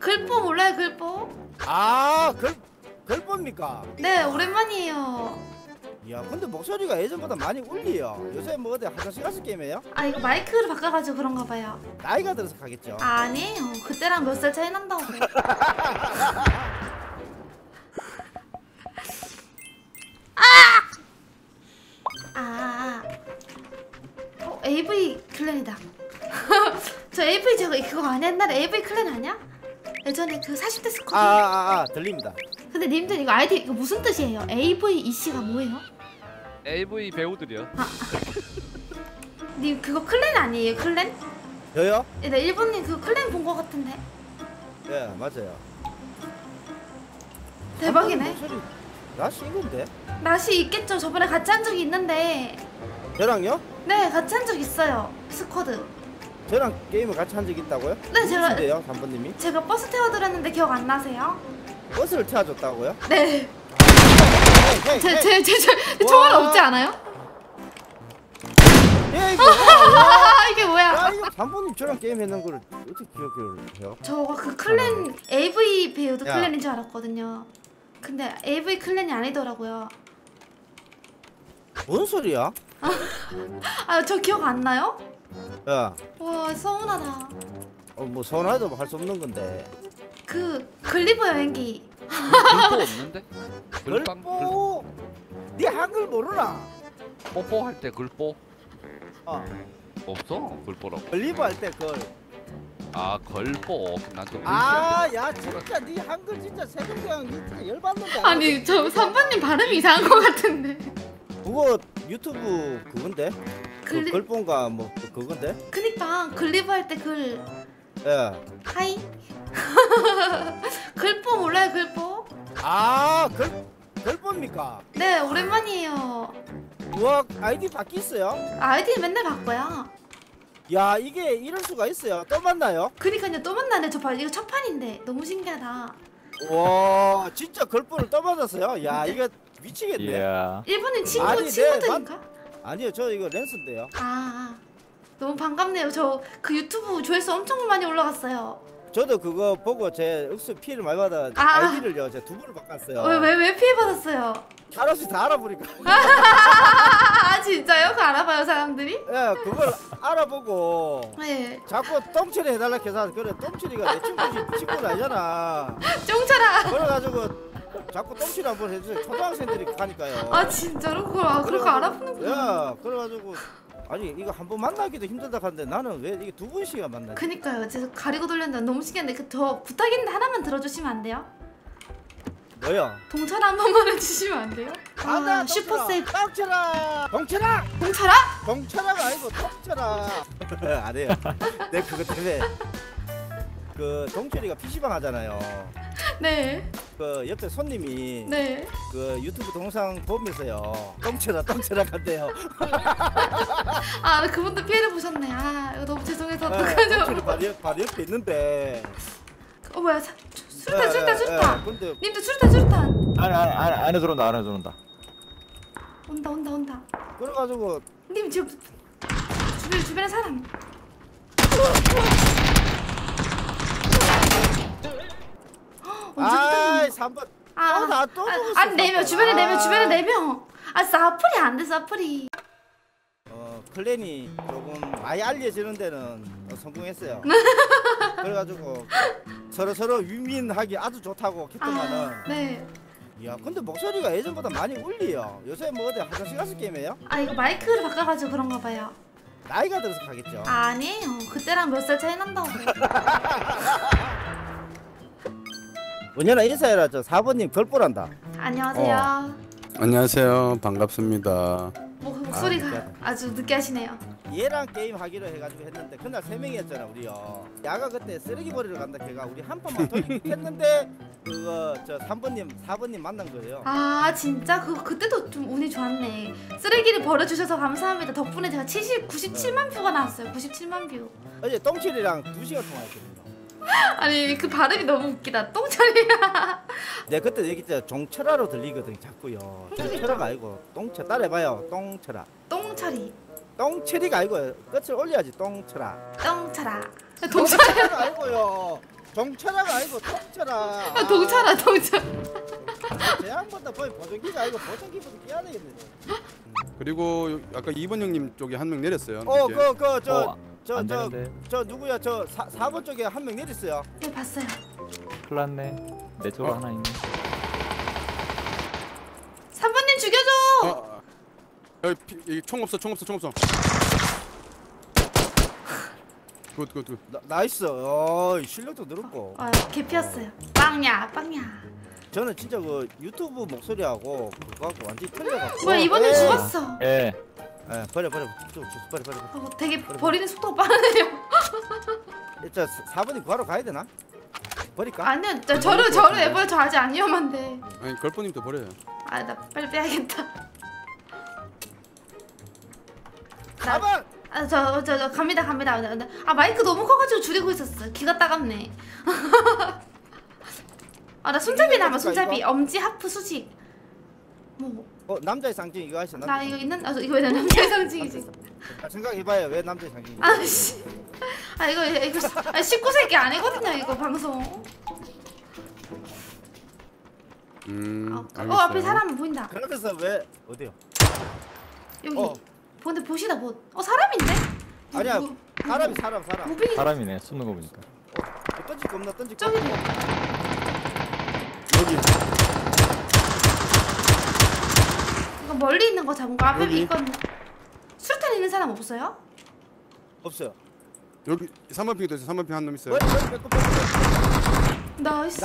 글뽀 몰라요, 글뽀? 아, 글봅니까? 네, 오랜만이에요. 야, 근데 목소리가 예전보다 많이 울리요. 요새 뭐 어디 화장실 가서 게임해요? 아, 이거 마이크를 바꿔가지고 그런가 봐요. 나이가 들어서 가겠죠. 아니에요. 그때랑 몇 살 차이 난다고. AV 클랜이다. 저 AV 저거 그거 아니야? 옛날에 AV 클랜 아니야? 예전에 그 40대 스쿼드. 들립니다. 근데 님들 이거 아이디 이거 무슨 뜻이에요? AV EC가 뭐예요? AV 배우들이요. 님 그거 클랜 아니에요? 클랜? 저요? 네, 일본님 그거 클랜 본 거 같은데. 예, 맞아요. 대박이네. 목소리 낯이 이건데? 낯이 있겠죠. 저번에 같이 한 적이 있는데. 저랑요? 네, 같이 한 적 있어요. 스쿼드. 저랑 게임을 같이 한 적 있다고요? 네, 누구신데요, 3번님이? 제가 버스 태워드렸는데 기억 안 나세요? 버스를 태워줬다고요? 네. 헤이. 제 총알 없지 않아요? 예, 이거 이게 뭐야? 야, 이거 3번님 저랑 게임 했는 걸 어떻게 기억을 해요? 저가 그 클랜 AV 배우도 야. 클랜인 줄 알았거든요. 근데 AV 클랜이 아니더라고요. 뭔 소리야? 아, 저 기억 안 나요? 야, 와, 서운하다. 뭐 서운해도 할 수 없는 건데. 그 글리버 여행기. 글뽀 없는데? 글빵 글뽀, 네 한글 모르나? 뽀뽀 할 때 글뽀 어, 없어? 글뽀라고. 글리브 할 때 걸. 아 걸뽀. 난또 야, 진짜 네 한글 진짜 세종대왕 진짜 열받는데. 아니, 저 3번님 발음이 이상한 것 같은데. 그거 유튜브 그건데? 글리- 글본가 뭐 그건데? 그니까 글리버 할 때 글. 예. 하이. 글뽀 몰라요, 글뽀? 글본입니까? 네, 오랜만이에요. 우와, 아이디 바뀌었어요? 아이디 맨날 바꿔요. 야, 이게 이럴 수가 있어요. 또 만나요? 그니까요, 또 만나네. 이거 첫 판인데 너무 신기하다. 와, 진짜 글본을 또 만났어요? 야, 이거 미치겠네. 일본인 아니, 친구들인가? 아니요, 저 이거 랜스인데요. 너무 반갑네요. 저 그 유튜브 조회수 엄청 많이 올라갔어요. 저도 그거 보고 제 억수 피해를 많이 받아 아이디를요, 제가 2번을 바꿨어요. 왜 피해 받았어요? 하나씩 다 알아보니까. 진짜요? 그거 알아봐요, 사람들이? 예, 그걸 알아보고 네. 자꾸 똥처리 해달라 해서 그래, 똥처리가 내 친구는 아니잖아. 쫑차라. 그래가지고 자꾸 똥처리 한번 해주세요. 초등학생들이 가니까요. 진짜로? 그거 알아보는구나. 야, 그래가지고 아니 이거 한 번 만나기도 힘들다 하는데 나는 왜 이게 2번씩이나 만나지? 그니까요. 제가 가리고 돌렸는데 너무 신기한데 저 부탁인데 하나만 들어주시면 안 돼요? 뭐야? 동철 한 번만 해주시면 안 돼요? 안돼, 슈퍼 세이브. 똥쳐라! 동쳐라! 동철아? 동쳐라가 아니고 똥쳐라. 안 해요. 내 그거 때문에 그 동철이가 PC방 하잖아요. 네. 그 옆에 손님이 네. 그 유튜브 동영상 보면서요, 똥쳐라 간대요. 그분도 피해를 보셨네. 이거 너무 죄송해서 똥쳐리 어떡하죠? 바로 옆에 있는데. 뭐야? 수류탄. 근데 님들 수류탄. 안에 들어온다. 온다. 그래가지고 님 지금 주변에 사람. 아이 3번 또 죽었어. 4명 주변에 4명. 사프리 안 돼, 사프리. 클랜이 조금 많이 알려지는 데는 성공했어요. 그래가지고 서로 윈윈하기 아주 좋다고 했더만은. 네. 야, 근데 목소리가 예전보다 많이 울리요. 요새 뭐 어디 화장실 가서 게임해요? 이거 마이크를 바꿔가지고 그런가 봐요. 나이가 들어서 가겠죠. 아니에요. 그때랑 몇 살 차이 난다고. 은현아 인사해라. 저 4번님 별보란다. 안녕하세요. 안녕하세요. 반갑습니다. 목소리가 아주 느끼하시네요. 얘랑 게임 하기로 해가지고 했는데 그날 3명이었잖아 우리요. 야가 그때 쓰레기 버리러 간다 걔가 우리 한 판만 더 했는데 그거 저 4번님 만난 거예요. 진짜? 그때도 좀 운이 좋았네. 쓰레기를 버려주셔서 감사합니다. 덕분에 제가 97만 뷰가 나왔어요. 97만 뷰. 어제 똥칠이랑 2시간 통화했거든요. 아니 그 발음이 너무 웃기다. 똥철이야. 내가 그때 얘기했잖아. 종철아로 들리거든 자꾸요. 종철아가 아니고 똥철. 따라해봐요. 똥철아. 똥철이. 똥철이가 아니고 끝을 올려야지. 똥철아. 똥철아. 똥철아가 아니고요. 동철아가 아니고 동철아. 아, 동차라 동차. 제한번다 거의 보정기가 아니고 보정기부터 끼야 되겠네. 그리고 아까 2번 형님 쪽에 한 명 내렸어요. 이제. 안 되는데. 저 누구야? 저 4번 쪽에 한 명 내렸어요. 네 봤어요. 큰일 났네. 내 쪽으로 하나 있네. 3번님 죽여줘. 여기 여기 총 없어. 굿. 나이스. 실력도 늘었고. 아 개피었어요. 빵야. 저는 진짜 그 유튜브 목소리하고 그거하고 완전히 틀려갖고. 뭐야 이번엔 죽었어. 예. 버려. 버려. 되게 버리는 속도가 빠르네요. 일단 4번이 구하러 가야 되나? 버릴까? 아니요, 저를 애벌 저 아직 안 위험한데. 아니 걸포님도 버려요. 아 나 빨리 빼야겠다. 4번. 저 갑니다. 아 마이크 너무 커가지고 줄이고 있었어. 귀가 따갑네. 아 나 손잡이 남아 손잡이. 엄지 하프 수직. 뭐. 남자의 상징 이거 하시나? 나 이거 있는? 아 이거 왜 남자의 상징이지? 생각해봐요. 왜 남자의 상징이? 아씨. 아 이거 19세기 아니거든요 이거 방송. 알겠어요. 앞에 사람 보인다. 그러면서 왜 어디요? 여기. 근데 보시다 뭐? 사람인데? 아니야. 사람. 무빙이 사람이네. 쏘는 거 보니까. 던질 거 없나? 저기. 여기 이거 멀리 있는 거 잡은 거 앞에 여기. 있거든. 수류탄 있는 사람 없어요? 없어요. 여기 3번 핑도 있어요. 3번 핑 한 놈 있어요. 나이스.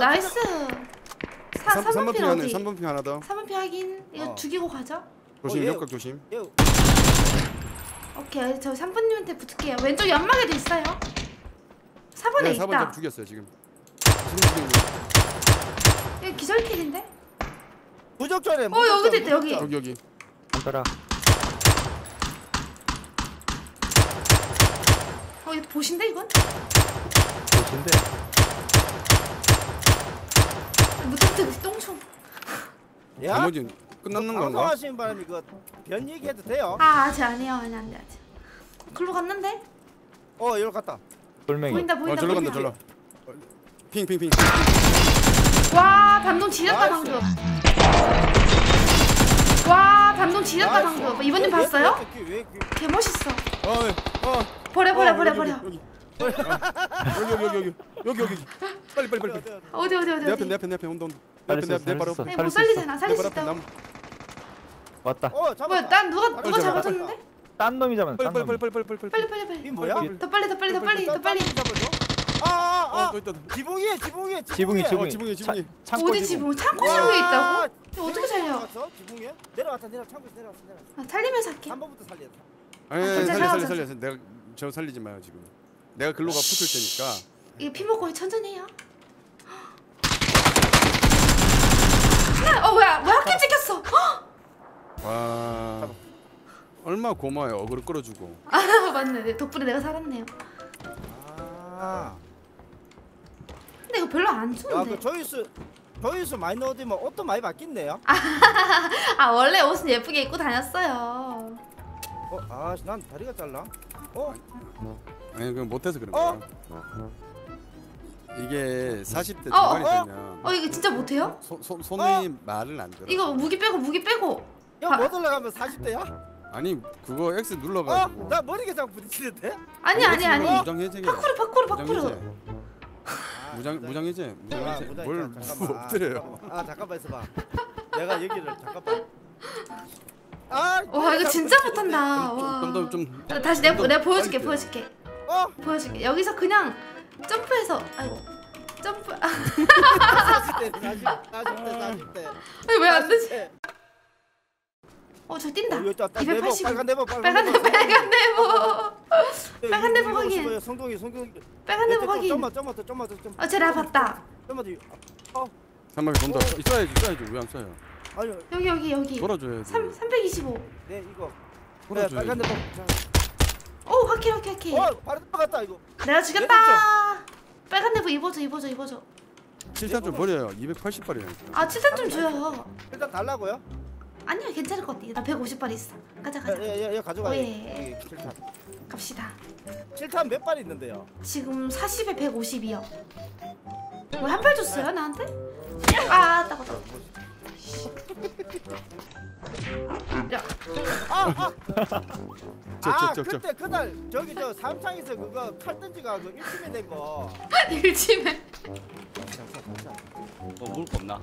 3번 핑 하나. 어디? 3번 핑 하나 더. 3번 피 확인. 이거 죽이고 가죠? 조심. 얘- 역각 조심. 오케이 저 3번님한테 붙을게요. 왼쪽 연막에도 있어요. 4번에 네, 4번 있다. 잡 죽였어요 지금. 지금 여기 기절킬인데? 무적전에. 여기도 있다 여기. 여기. 한따라. 이거 보신데 이건? 보신데. 무슨 똥총. 야. 나머지 끝났는 건가? 방송하시는 바람에 이거 변 얘기해도 돼요? 아직 아니에요. 아니 안 돼. 아직. 글로 갔는데? 여기로 갔다. 돌멩이. 보인다. 절로 간다 절로. 핑. 와 반동 지렸다 나이스. 방금. 와 반동 지렸다 방금. 이번님 봤어요? 왜 개 멋있어. 버려. 버려. 여기. 빨리. 어디. 내 앞에 온다. 살렸어, 내 바로. 살렸어. 네, 못 살리잖아. 살릴 수 내 바로 있다고. 앞에 왔다. 잡았다. 뭐야? 난 누가 빨리 잡아줬는데? 딴 놈이 잡았네. 딴 놈. 빨리. 이 뭐야? 더 빨리. 잡아줘? 또 있다. 지붕이에. 지붕이. 지붕이. 창고 어디 지붕? 창고 지붕에 있다고? 이거 어떻게 살려? 지붕이에? 내려왔다. 창고에서 내려왔어. 살리면서 할게. 3번부터 살려. 아니 살려. 살려. 내가 저 살리지 마요 지금. 내가 글로가 붙을 테니까. 이거 피 먹고 천천히 해요. 뭐야 학교 찍혔어. 와. 얼마 고마워요. 어그로 끌어주고. 맞네. 덕분에 내가 살았네요. 아. 근데 이거 별로 안 야, 추운데. 그 조회수 많이 넣어두면 옷도 많이 바뀌네요. 원래 옷은 예쁘게 입고 다녔어요. 난 다리가 잘라. 아니 그건 못해서 그런 어? 거야. 이게 40대 어, 중반이 되면 이거 진짜 못해요? 손이 말을 안 들어. 이거 무기 빼고. 야, 못 올라가면 40대야? 아니 그거 X 눌러가지고. 나 머리가 자꾸 부딪히는데? 아니. 무장 해제. 파쿠르. 무장 해제. 뭘 잠깐만. 엎드려요. 잠깐만 있어봐. 내가 여기를 잠깐만. 와 이거 진짜 못한다. 와. 좀 다시 내가 보여줄게. 빨리 보여줄게. 여기서 그냥 점프해서 점프. 40대. 왜 안 되지? 저 뛴다. 280. 빨간 네모. 빨간 네모 확인. 성동이. 빨간 네모 확인. 좀만 더. 쟤나 봤다. 좀만 더. 한 마리 돈다. 있어야지. 왜 안 써요? 아니, 여기. 돌아줘야 돼. 325. 네, 이거. 돌아줘야 빨간 돼. 오, 오케이. 바로 들어갔다 이거. 내가 죽였다. 빨간 네모 입어줘. 7탄 좀 버려요. 280발이야. 7탄 좀 줘요. 일단 달라고요? 아니야 괜찮을 것 같아. 나 150발 있어. 가자 가자. 예, 가져가. 예. 7탄. 갑시다. 7탄 몇 발 있는데요? 지금 40에 150이요. 왜 한 발 줬어요 나한테? 아 따가. 야 그때 그날 저기 저 삼창에서 그거 칼 던지가 그 1팀이 된 거. 일침에. 물거 없나?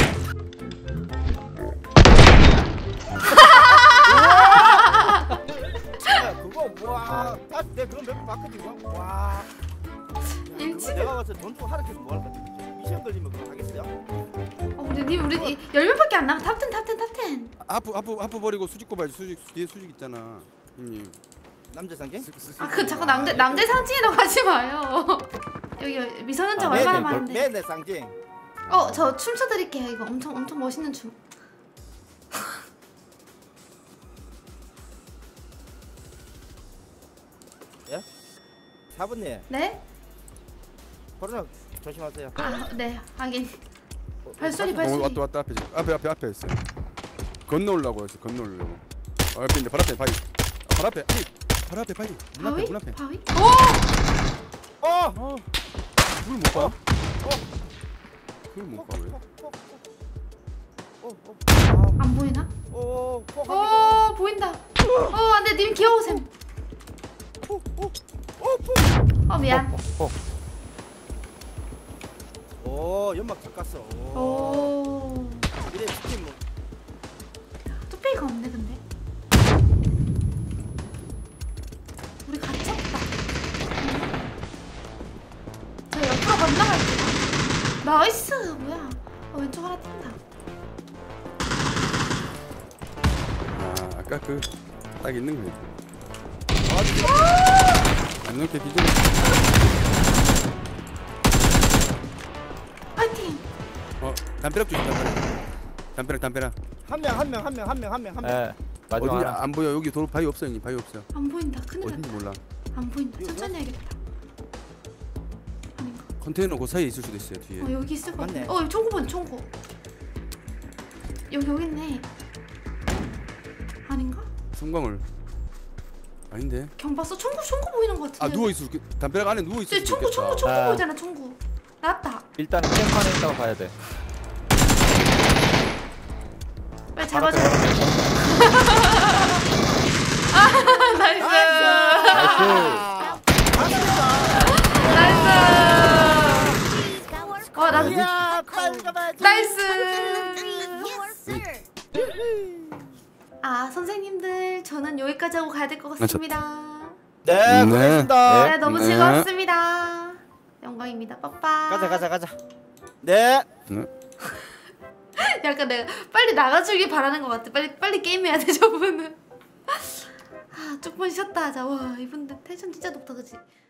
야, 그거 와. 내 그거 몇번 봤거든. 와. 일침. 내가 봐서 전투 하락해서 뭐 할 것 같아. 미션 걸리면 그거 하겠어요? 우리 10명밖에 안 남아. 탑10 아프 버리고 수직 꼽아야지. 수직 뒤에 수직 있잖아 형님. 남자 상징? 아 그 자꾸 남대 상징이라고 하지 마요. 여기 미성년자 얼마나 많은데. 네네 상징. 저 춤춰 드릴게요. 이거 엄청 멋있는 춤. 예? 사부님 네? 코로나 조심하세요. 아, 네. 하긴. 발소리 발소리. 왔다 앞에 지금. 앞에 있어. 건너오려고 했어. 건너오려고. 옆에 있는데 발 앞에 바위. 발 앞에 바위. 바위? 문 앞에. 바위? 그걸 못 봐? 그걸 못 봐 왜? 안 보이나? 보인다. 안돼 님 귀여우셈. 미안. 오 연막 잘 깠어. 이래 치킨 뭐. 뚝배기가 없네 근데. 우리 갇혔다. 저 옆으로 건너갈게요. 나이스 뭐야? 왼쪽 하나 뛴다. 아까 그 딱 있는 거 있고. 안 넣게 비전. 파이팅. 담벼락 주시 담벼락. 한 명. 예. 마지막 어딘지 하나. 안 보여. 여기 도로 바위 없어 형님. 바위 없어. 안 보인다. 큰일 어딘지 났다. 몰라. 안 보인다. 천천히 해야겠다. 아닌가? 컨테이너 그 사이에 있을 수도 있어요 뒤에. 여기 있을 것 같아. 맞네. 총구 보네 총구. 여기 있네. 아닌가? 성광을. 아닌데. 경봤어? 총구 보이는 것 같은데. 누워 있을. 담벼락 안에 누워 있을. 총구 아. 보이잖아 총구. 나왔다. 일단 캠판에 있다가 봐야 돼. 빨리 잡아줘. 나이스. 나이스. 야 빨가봐야지. 나이스. 선생님들 저는 여기까지 하고 가야 될 것 같습니다. 네 고맙습니다. 네 너무 네. 즐거웠습니다. 영광입니다. 빠빠. 가자. 네. 약간 내가 빨리 나가주길 바라는 것 같아. 빨리 게임해야 돼 저분은. 조금 쉬었다 하자. 와 이분들 텐션 진짜 높다 그치?